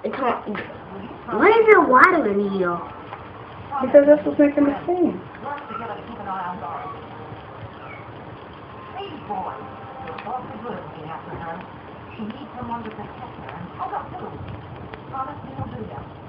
Why is it wider than you? Because that's what's making the steam. She needs someone to protect her, and I got two. Promise me you'll do that.